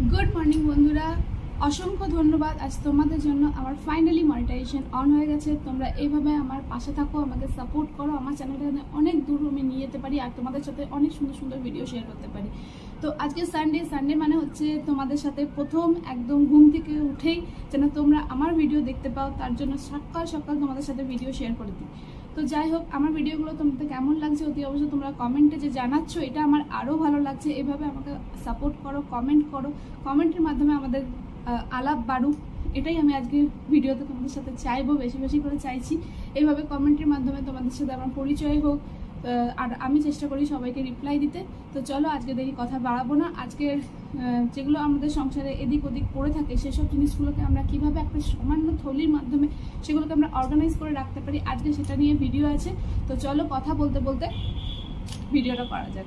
Good morning বন্ধুরা, অসংখ্য ধন্যবাদ। আজ তোমাদের জন্য আমার ফাইনালি মনিটাইজেশন অন হয়ে গেছে। তোমরা এইভাবে আমার পাশে থাকো, আমাকে সাপোর্ট করো, আমার চ্যানেলটা অনেক দূর আমি নিয়ে যেতে পারি আর তোমাদের সাথে অনেক সুন্দর সুন্দর ভিডিও শেয়ার করতে পারি। তো আজকে সানডে মানে হচ্ছে তোমাদের সাথে প্রথম একদম ঘুম থেকে উঠেই যেন তোমরা আমার ভিডিও দেখতে পাও, তার জন্য সকাল সকাল তোমাদের সাথে ভিডিও শেয়ার করে দিই। তো যাই হোক, আমার ভিডিওগুলো তোমাদের কেমন লাগছে অতি অবশ্যই তোমরা কমেন্টে যে জানাচ্ছ, এটা আমার আরও ভালো লাগছে। এভাবে আমাকে সাপোর্ট করো, কমেন্ট করো, কমেন্টের মাধ্যমে আমাদের আলাপ বাড়ুক, এটাই আমি আজকে ভিডিওতে তোমাদের সাথে চাইবো, বেশি বেশি করে চাইছি। এইভাবে কমেন্টের মাধ্যমে তোমাদের সাথে আমার পরিচয় হোক, আর আমি চেষ্টা করি সবাইকে রিপ্লাই দিতে। তো চলো, আজকে দেখি কথা বাড়াবো না। আজকের যেগুলো আমাদের সংসারে এদিক ওদিক পড়ে থাকে সেসব জিনিসগুলোকে আমরা কিভাবে একটা সামান্য থলির মাধ্যমে সেগুলোকে আমরা অর্গানাইজ করে রাখতে পারি, আজকে সেটা নিয়ে ভিডিও আছে। তো চলো, কথা বলতে বলতে ভিডিওটা করা যাক।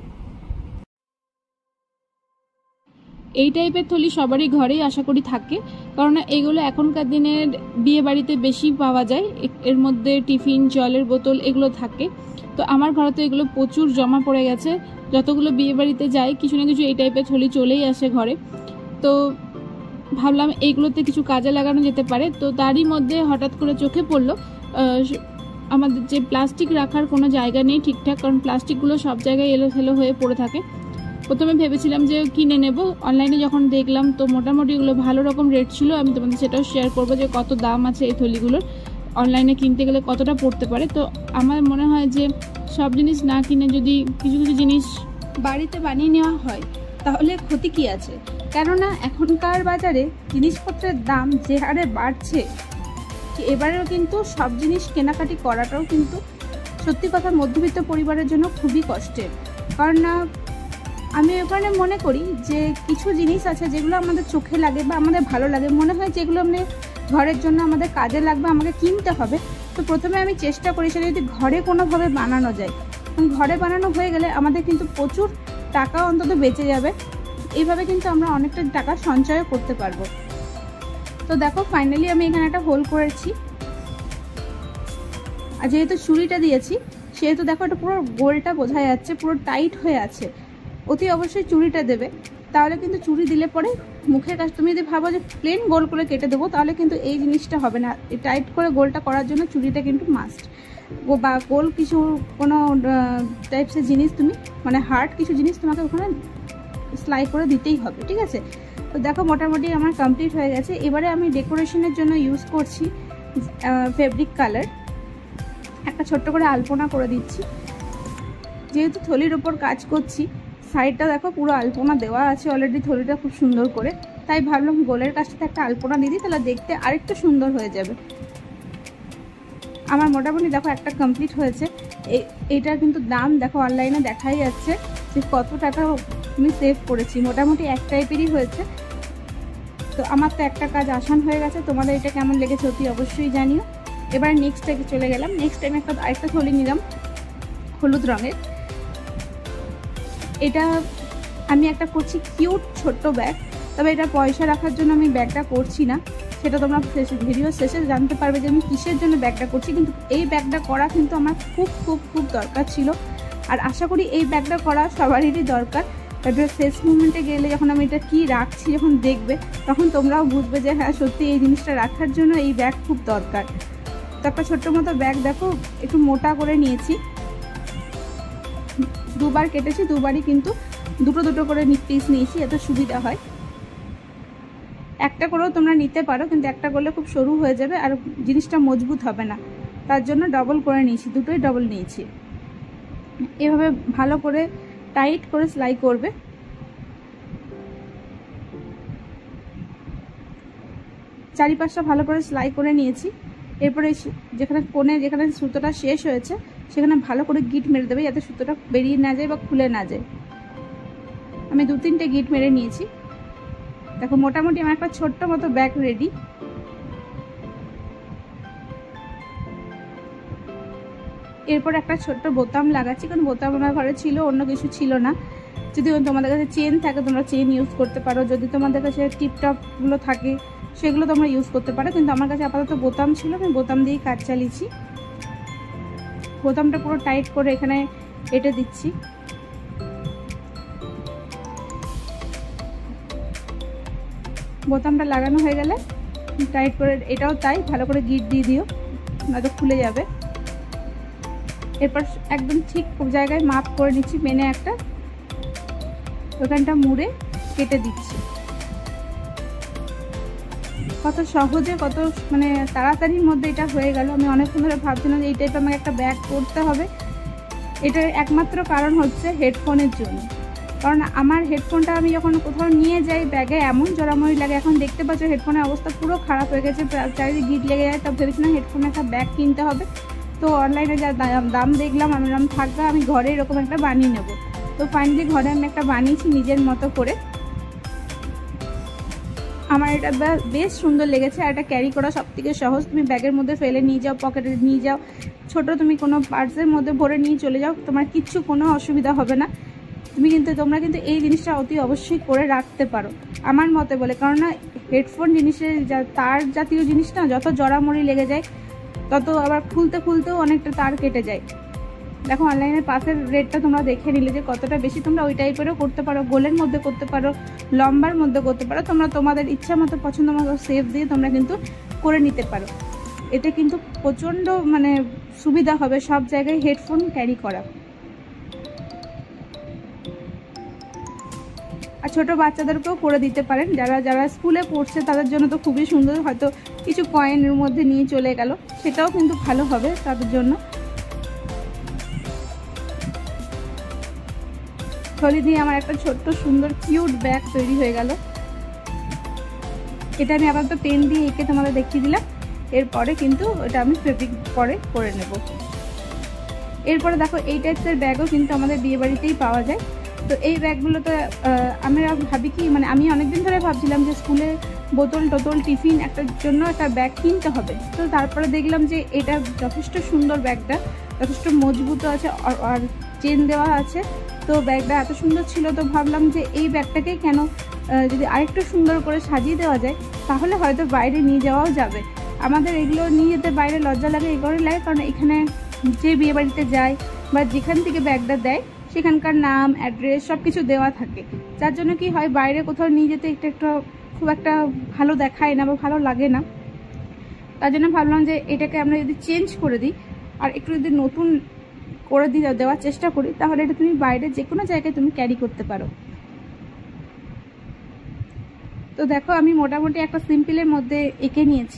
এই টাইপের থলি সবারই ঘরেই আশা করি থাকে, কারণ এগুলো এখনকার দিনের বিয়ে বাড়িতে বেশি পাওয়া যায়। এর মধ্যে টিফিন, জলের বোতল এগুলো থাকে। তো আমার ঘরে তো এগুলো প্রচুর জমা পড়ে গেছে। যতগুলো বিয়ে বাড়িতে যাই কিছু না কিছু এই টাইপের থলি চলেই আসে ঘরে। তো ভাবলাম এইগুলোতে কিছু কাজে লাগানো যেতে পারে। তো তারই মধ্যে হঠাৎ করে চোখে পড়লো আমাদের যে প্লাস্টিক রাখার কোনো জায়গা নেই ঠিকঠাক, কারণ প্লাস্টিকগুলো সব জায়গায় এলোথেলো হয়ে পড়ে থাকে। প্রথমে ভেবেছিলাম যে কিনে নেব, অনলাইনে যখন দেখলাম তো মোটামুটি এগুলো ভালো রকম রেট ছিল। আমি তোমাদের সেটাও শেয়ার করবো যে কত দাম আছে এই থলিগুলোর, অনলাইনে কিনতে গেলে কতটা পড়তে পারে। তো আমার মনে হয় যে সব জিনিস না কিনে যদি কিছু কিছু জিনিস বাড়িতে বানিয়ে নেওয়া হয় তাহলে ক্ষতি কি আছে। কেননা এখনকার বাজারে জিনিসপত্রের দাম যে হারে বাড়ছে, এবারেও কিন্তু সব জিনিস কেনাকাটি করাটাও কিন্তু সত্যি কথা মধ্যবিত্ত পরিবারের জন্য খুবই কষ্টের। কারণ আমি ওখানে মনে করি যে কিছু জিনিস আছে যেগুলো আমাদের চোখে লাগে বা আমাদের ভালো লাগে, মনে হয় যেগুলো মানে ঘরের জন্য আমাদের কাজে লাগবে, আমাকে কিনতে হবে। তো প্রথমে আমি চেষ্টা করি সেটা যদি ঘরে কোনোভাবে বানানো যায়। ঘরে বানানো হয়ে গেলে আমাদের কিন্তু প্রচুর টাকা অন্তত বেঁচে যাবে। এইভাবে কিন্তু আমরা অনেকটা টাকা সঞ্চয় করতে পারবো। তো দেখো, ফাইনালি আমি এখানে একটা হোল করেছি। আর যেহেতু চুড়িটা দিয়েছি সেহেতু দেখো এটা পুরো গোলটা বোঝা যাচ্ছে, পুরো টাইট হয়ে আছে। অতি অবশ্যই চুড়িটা দেবে, তাহলে কিন্তু চুড়ি দিলে পরে মুখের কাছে তুমি যদি ভাবো যে প্লেন গোল করে কেটে দেবো তাহলে কিন্তু এই জিনিসটা হবে না। এই টাইট করে গোলটা করার জন্য চুড়িটা কিন্তু মাস্ট, বা গোল কিছু কোনো টাইপসের জিনিস তুমি মানে হার্ড কিছু জিনিস তোমাকে ওখানে সেলাই করে দিতেই হবে, ঠিক আছে। তো দেখো মোটামুটি আমার কমপ্লিট হয়ে গেছে। এবারে আমি ডেকোরেশনের জন্য ইউজ করছি ফেব্রিক কালার। একটা ছোট্ট করে আলপনা করে দিচ্ছি। যেহেতু থলির ওপর কাজ করছি, সাইডটা দেখো পুরো আলপনা দেওয়া আছে অলরেডি থলিটা খুব সুন্দর করে, তাই ভাবলাম গোলের কাছটাতে একটা আলপনা দিয়ে দিই, তাহলে দেখতে আরেকটু সুন্দর হয়ে যাবে। আমার মোটামুটি দেখো একটা কমপ্লিট হয়েছে। এইটার কিন্তু দাম দেখো অনলাইনে দেখাই যাচ্ছে যে কত টাকা আমি সেভ করেছি। মোটামুটি এক টাইপেরই হয়েছে। তো আমার তো একটা কাজ আসান হয়ে গেছে। তোমাদের এটা কেমন লেগেছে অতি অবশ্যই জানিও। এবার নেক্সট টাইমে চলে গেলাম। নেক্সট টাইমে আরেকটা থলি নিলাম হলুদ রঙের। এটা আমি একটা করছি কিউট ছোট্ট ব্যাগ, তবে এটা পয়সা রাখার জন্য আমি ব্যাগটা করছি না, সেটা তোমরা ভিডিও শেষে জানতে পারবে যে আমি কিসের জন্য ব্যাগটা করছি। কিন্তু এই ব্যাগটা করা কিন্তু আমার খুব খুব খুব দরকার ছিল, আর আশা করি এই ব্যাগটা করা সবারই দরকার। তারপরে শেষ মুমেন্টে গেলে যখন আমি এটা কী রাখছি যখন দেখবে, তখন তোমরাও বুঝবে যে হ্যাঁ সত্যি এই জিনিসটা রাখার জন্য এই ব্যাগ খুব দরকার। তো একটা ছোট্ট মতো ব্যাগ দেখো একটু মোটা করে নিয়েছি, দুবার কেটেছি, দুবারই কিন্তু দুটো দুটো করে পিস নিয়েছি, এত সুবিধা হয়। একটা করেও তোমরা নিতে পারো, কিন্তু একটা করলে খুব সরু হয়ে যাবে আর জিনিসটা মজবুত হবে না, তার জন্য ডবল করে নিয়েছি, দুটোই ডবল নিয়েছি। এভাবে ভালো করে টাইট করে সেলাই করবে। চারিপাশটা ভালো করে সেলাই করে নিয়েছি। এরপরে যেখানে কোণে যেখানে সুতোটা শেষ হয়েছে সেখানে ভালো করে গিট মেরে দেবে, যাতে সুতোটা বেরিয়ে না যায় বা খুলে না যায়। আমি 2-3টে গিট মেরে নিয়েছি। দেখো মোটামুটি আমার একটা ছোট্ট মতো ব্যাগ রেডি। এরপর একটা ছোট্ট বোতাম লাগাচ্ছি, কারণ বোতাম আমার ঘরে ছিল, অন্য কিছু ছিল না। যদি তোমাদের কাছে চেন থাকে তোমরা চেন ইউজ করতে পারো, যদি তোমাদের কাছে টিপটপগুলো থাকে সেগুলো তোমরা ইউজ করতে পারো, কিন্তু আমার কাছে আপাতত বোতাম ছিল, আমি বোতাম দিয়েই কাজ চালিয়েছি। বোতামটা পুরো টাইট করে এখানে এঁটে দিচ্ছি। বোতামটা লাগানো হয়ে গেলে টাইট করে, এটাও তাই, ভালো করে গিট দিয়ে দিও, নয়তো খুলে যাবে। এরপর একদম ঠিক জায়গায় মাপ করে নিচ্ছি, মেনে একটা ওখানটা মুড়ে কেটে দিচ্ছি। কত সহজে, কত মানে তাড়াতাড়ির মধ্যে এটা হয়ে গেল। আমি অনেকক্ষণ ধরে ভাবছিলাম যে এই টাইপের আমাকে একটা ব্যাগ করতে হবে। এটার একমাত্র কারণ হচ্ছে হেডফোনের জন্য। কারণ আমার হেডফোনটা আমি যখন কোথাও নিয়ে যাই ব্যাগে এমন জড়ামড়ি লাগে। এখন দেখতে পাচ্ছ হেডফোনের অবস্থা পুরো খারাপ হয়ে গেছে, চারিদিকে গিট লেগে যায়। তবে ভেবেছিলাম হেডফোনের একটা ব্যাগ কিনতে হবে। তো অনলাইনে যা দাম দেখলাম, আমি বললাম থাকবে, আমি ঘরে এরকম একটা বানিয়ে নেব। তো ফাইনালি ঘরে আমি একটা বানিয়েছি নিজের মতো করে। আমার এটা বেশ সুন্দর লেগেছে। আর এটা ক্যারি করা সব থেকে সহজ। তুমি ব্যাগের মধ্যে ফেলে নিয়ে যাও, পকেটে নিয়ে যাও, ছোট তুমি কোনো পার্সের মধ্যে ভরে নিয়ে চলে যাও, তোমার কিচ্ছু কোনো অসুবিধা হবে না। তোমরা কিন্তু এই জিনিসটা অতি অবশ্যই করে রাখতে পারো আমার মতে বলে। কারণ না হেডফোন জিনিসের তার জাতীয় জিনিস না, যত জড়ামড়ি লেগে যায় তত আবার খুলতেও অনেকটা তার কেটে যায়। দেখো অনলাইনের পাশের রেটটা তোমরা দেখে নিলে যে কতটা বেশি। তোমরা ওই টাইপেরও করতে পারো, গোলের মধ্যে করতে পারো, লম্বার মধ্যে করতে পারো। তোমরা তোমাদের ইচ্ছা মতো, পছন্দ মতো শেপ দিয়ে তোমরা কিন্তু করে নিতে পারো। এতে কিন্তু প্রচণ্ড মানে সুবিধা হবে সব জায়গায় হেডফোন ক্যারি করা। আর ছোটো বাচ্চাদেরকেও করে দিতে পারেন, যারা স্কুলে পড়ছে তাদের জন্য তো খুবই সুন্দর। হয়তো কিছু কয়েনের মধ্যে নিয়ে চলে গেল, সেটাও কিন্তু ভালো হবে তাদের জন্য। থলি দিয়ে আমার একটা ছোট্ট সুন্দর কিউট ব্যাগ তৈরি হয়ে গেল। এটা আমি আপাতত পেন দিয়ে এঁকে তোমাদের দেখিয়ে দিলাম। এরপরে কিন্তু এটা আমি ফেব্রিক পরে করে নেব। এরপরে দেখো এই টাইপসের ব্যাগও কিন্তু আমাদের বিয়েবাড়িতেই পাওয়া যায়। তো এই ব্যাগগুলোতে আমরা ভাবি কি, মানে আমি অনেকদিন ধরে ভাবছিলাম যে স্কুলে বোতল টোতল টিফিন একটার জন্য একটা ব্যাগ কিনতে হবে। তো তারপরে দেখলাম যে এটা যথেষ্ট সুন্দর, ব্যাগটা যথেষ্ট মজবুত আছে আর চেন দেওয়া আছে। তো ব্যাগটা এত সুন্দর ছিল, তো ভাবলাম যে এই ব্যাগটাকেই কেন যদি আরেকটু সুন্দর করে সাজিয়ে দেওয়া যায়, তাহলে হয়তো বাইরে নিয়ে যাওয়াও যাবে। আমাদের এগুলো নিয়ে যেতে বাইরে লজ্জা লাগে, এই কারণে লাগে কারণ এখানে যে বিয়েবাড়িতে যায় বা যেখান থেকে ব্যাগটা দেয় সেখানকার নাম, অ্যাড্রেস সব কিছু দেওয়া থাকে। যার জন্য কি হয়, বাইরে কোথাও নিয়ে যেতে একটু খুব একটা ভালো দেখায় না বা ভালো লাগে না। তার জন্য ভাবলাম যে এটাকে আমরা যদি চেঞ্জ করে দিই আর একটু যদি নতুন করে দেওয়ার চেষ্টা করি, তাহলে এটা তুমি বাইরে যে কোনো জায়গায় তুমি ক্যারি করতে পারো। তো দেখো আমি মোটামুটি একটা সিম্পলের মধ্যে এঁকে নিয়েছি।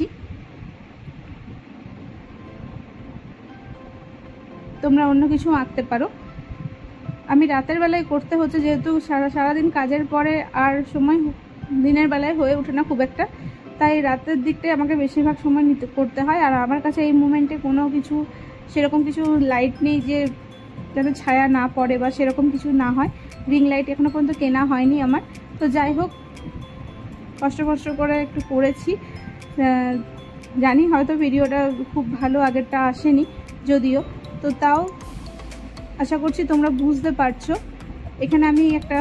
তোমরা অন্য কিছু আঁকতে পারো। আমি রাতের বেলায় করতে হচ্ছে, যেহেতু সারাদিন কাজের পরে আর সময় দিনের বেলায় হয়ে ওঠে না খুব একটা, তাই রাতের দিকটাই আমাকে বেশিরভাগ সময় করতে হয়। আর আমার কাছে এই মুমেন্টে কোনো কিছু সেরকম কিছু লাইট নেই যে যাতে ছায়া না পড়ে বা সেরকম কিছু না হয়। রিং লাইট এখনো পর্যন্ত কেনা হয়নি আমার। তো যাই হোক, কষ্ট করে একটু করেছি। জানি হয়তো ভিডিওটা খুব ভালো আগেরটা আসেনি যদিও, তো তাও আশা করছি তোমরা বুঝতে পারছো। এখানে আমি একটা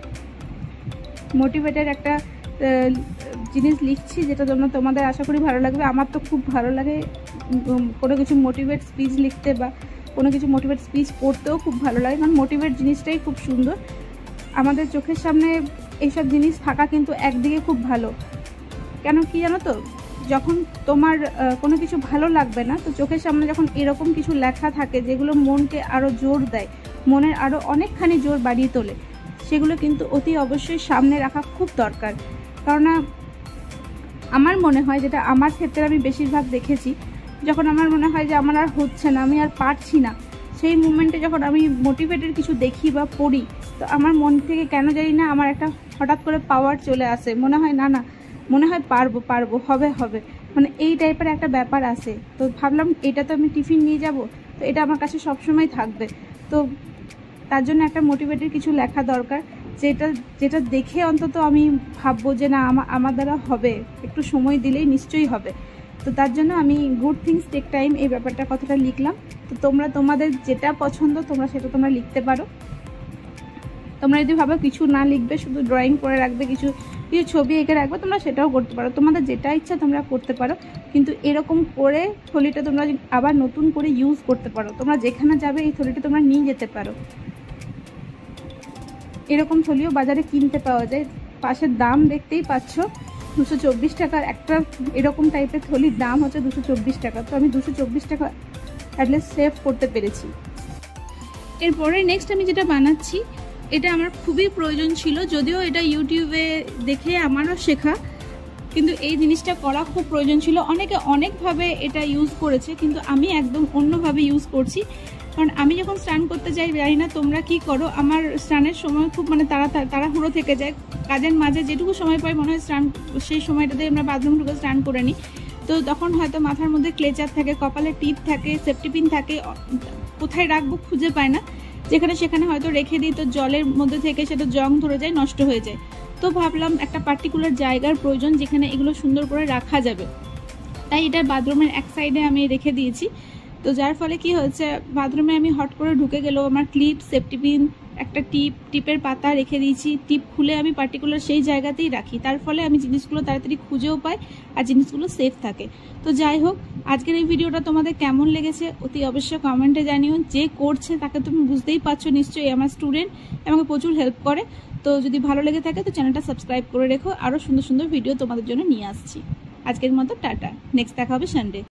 মোটিভেটের একটা জিনিস লিখছি, যেটা তোমাদের আশা করি ভালো লাগবে। আমার তো খুব ভালো লাগে কোনো কিছু মোটিভেট স্পিচ লিখতে বা কোনো কিছু মোটিভেট স্পিচ পড়তেও খুব ভালো লাগে, কারণ মোটিভেট জিনিসটাই খুব সুন্দর। আমাদের চোখের সামনে এইসব জিনিস থাকা কিন্তু একদিকে খুব ভালো। কেন কি জানো তো, যখন তোমার কোনো কিছু ভালো লাগবে না, তো চোখের সামনে যখন এরকম কিছু লেখা থাকে যেগুলো মনকে আরও জোর দেয়, মনের আরও অনেকখানি জোর বাড়িয়ে তোলে, সেগুলো কিন্তু অতি অবশ্যই সামনে রাখা খুব দরকার। কারণ আমার মনে হয়, যেটা আমার ক্ষেত্রে আমি বেশিরভাগ দেখেছি, যখন আমার মনে হয় যে আমার আর হচ্ছে না, আমি আর পারছি না, সেই মুমেন্টে যখন আমি মোটিভেটেড কিছু দেখি বা পড়ি, তো আমার মন থেকে কেন জানি না আমার একটা হঠাৎ করে পাওয়ার চলে আসে। মনে হয় না মনে হয় পারবো হবে, মানে এই টাইপের একটা ব্যাপার আসে। তো ভাবলাম এটা তো আমি টিফিন নিয়ে যাব, তো এটা আমার কাছে সবসময় থাকবে। তো তার জন্য একটা মোটিভেটেড কিছু লেখা দরকার, যেটা দেখে অন্তত আমি ভাববো যে না আমার দ্বারা হবে, একটু সময় দিলেই নিশ্চয়ই হবে। তো তার জন্য আমি গুড থিংস টেক টাইম এই ব্যাপারটা কথাটা লিখলাম। তো তোমরা তোমাদের যেটা পছন্দ সেটা তোমরা লিখতে পারো। তোমরা যদি ভাবো কিছু না লিখবে, শুধু ড্রয়িং করে রাখবে, কিছু ছবি এঁকে রাখবে, তোমরা সেটাও করতে পারো। তোমাদের যেটা ইচ্ছা তোমরা করতে পারো, কিন্তু এরকম করে থলিটা তোমরা আবার নতুন করে ইউজ করতে পারো। তোমরা যেখানে যাবে এই থলিটা তোমরা নিয়ে যেতে পারো। এরকম থলিও বাজারে কিনতে পাওয়া যায়, পাশের দাম দেখতেই পাচ্ছ। 224 টাকার একটা এরকম টাইপের থলির দাম হচ্ছে 224 টাকা। তো আমি 224 টাকা অ্যাটলিস্ট সেভ করতে পেরেছি। এরপরে নেক্সট আমি যেটা বানাচ্ছি, এটা আমার খুবই প্রয়োজন ছিল, যদিও এটা ইউটিউবে দেখে আমারও শেখা, কিন্তু এই জিনিসটা করা খুব প্রয়োজন ছিল। অনেকে অনেকভাবে এটা ইউজ করেছে, কিন্তু আমি একদম অন্যভাবে ইউজ করছি। কারণ আমি যখন স্নান করতে যাই, জানি না তোমরা কি করো, আমার স্নানের সময় খুব মানে তাড়াহুড়ো থেকে যায়, কাজের মাঝে যেটুকু সময় পাই মনে হয় স্নান, সেই সময়টাতে আমরা বাথরুম ঢুকে স্নান করে নিই। তো তখন হয়তো মাথার মধ্যে ক্লেচার থাকে, কপালে টিপ থাকে, সেফটি পিন থাকে, কোথায় রাখবো খুঁজে পায় না, যেখানে সেখানে হয়তো রেখে দিই, তো জলের মধ্যে থেকে সেটা জং ধরে যায়, নষ্ট হয়ে যায়। তো ভাবলাম একটা পার্টিকুলার জায়গার প্রয়োজন যেখানে এগুলো সুন্দর করে রাখা যাবে, তাই এটা বাথরুমের এক সাইডে আমি রেখে দিয়েছি। তো যার ফলে কি হচ্ছে, বাথরুমে আমি হট করে ঢুকে গেলেও আমার ক্লিপ, সেফটি পিন, একটা টিপের পাতা রেখে দিয়েছি, টিপ খুলে আমি পার্টিকুলার সেই জায়গাতেই রাখি, তার ফলে আমি জিনিসগুলো তাড়াতাড়ি খুঁজেও পাই আর জিনিসগুলো সেফ থাকে। তো যাই হোক, আজকের এই ভিডিওটা তোমাদের কেমন লেগেছে অতি অবশ্যই কমেন্টে জানিও। যে করছে তাকে তুমি বুঝতেই পারছো নিশ্চয়ই, আমার স্টুডেন্ট, আমাকে প্রচুর হেল্প করে। তো যদি ভালো লেগে থাকে তো চ্যানেলটা সাবস্ক্রাইব করে রেখো, আরও সুন্দর সুন্দর ভিডিও তোমাদের জন্য নিয়ে আসছি। আজকের মতো টাটা, নেক্সট দেখা হবে সানডে।